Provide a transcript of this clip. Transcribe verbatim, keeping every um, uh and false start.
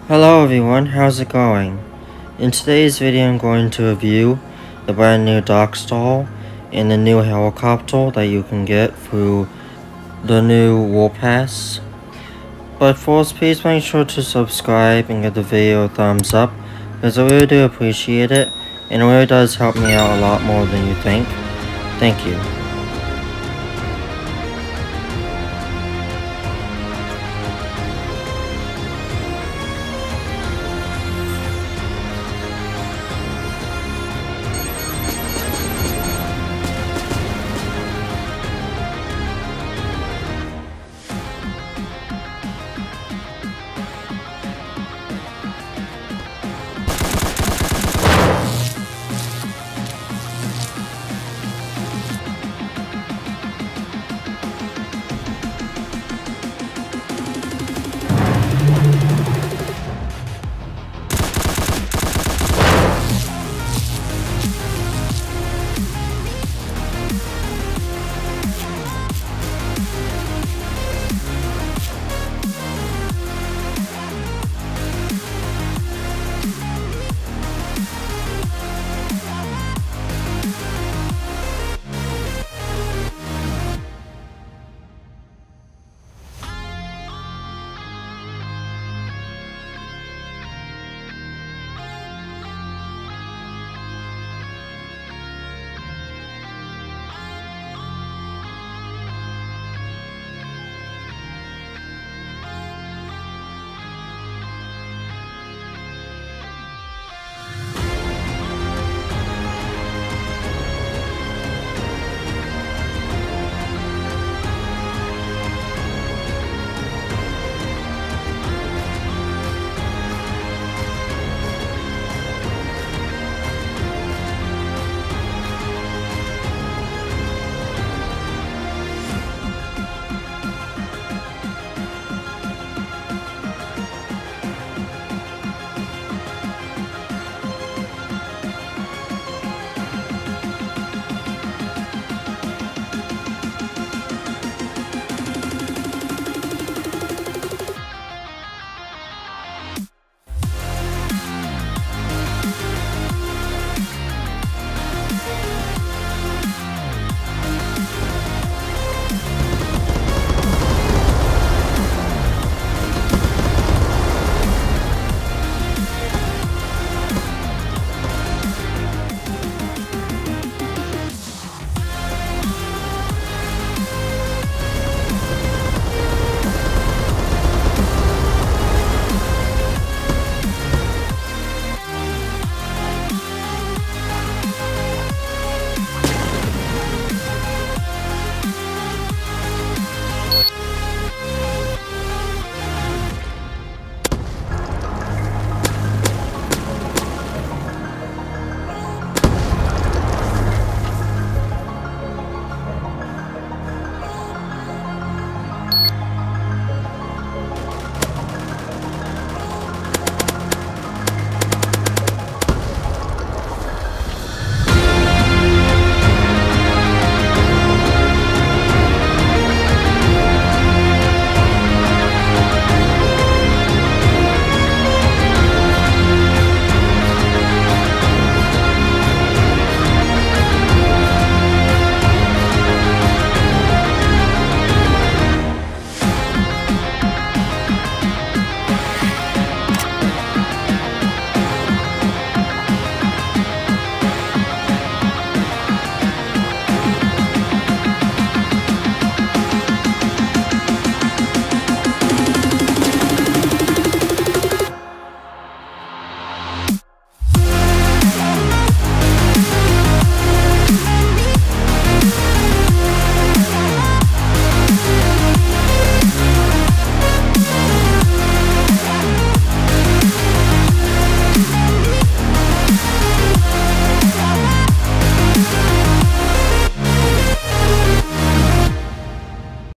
Hello everyone, how's it going? In today's video I'm going to review the brand new Darkstar and the new helicopter that you can get through the new War Pass. But first, please make sure to subscribe and give the video a thumbs up, because I really do appreciate it, and it really does help me out a lot more than you think. Thank you.